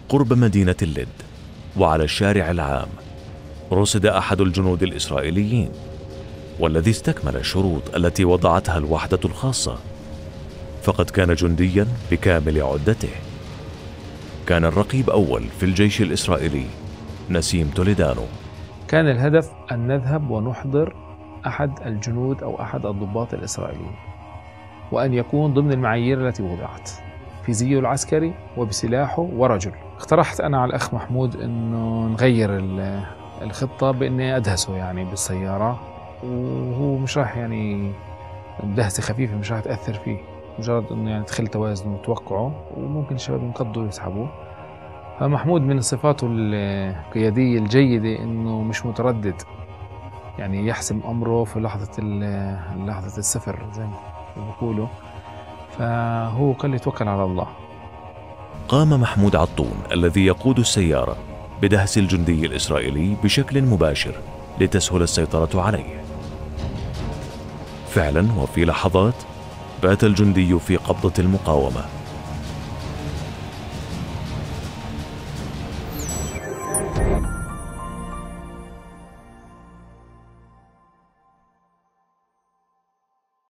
قرب مدينة اللد، وعلى الشارع العام رصد أحد الجنود الإسرائيليين، والذي استكمل الشروط التي وضعتها الوحدة الخاصة، فقد كان جنديا بكامل عدته. كان الرقيب أول في الجيش الإسرائيلي نسيم توليدانو. كان الهدف أن نذهب ونحضر أحد الجنود أو أحد الضباط الإسرائيليين، وأن يكون ضمن المعايير التي وضعت في زيه العسكري وبسلاحه ورجل. اقترحت أنا على الأخ محمود أنه نغير الخطة بأني أدهسه يعني بالسيارة، وهو مش راح يعني دهسة خفيفة مش راح تأثر فيه، مجرد أنه يعني تخل توازنه وتوقعه، وممكن الشباب ينقضوا ويسحبوه. فمحمود من صفاته القيادية الجيدة أنه مش متردد، يعني يحسم أمره في لحظة السفر زي ما بيقولوا، فهو قال لي توكل على الله. قام محمود عطون الذي يقود السيارة بدهس الجندي الإسرائيلي بشكل مباشر لتسهل السيطرة عليه. فعلا وفي لحظات بات الجندي في قبضة المقاومة،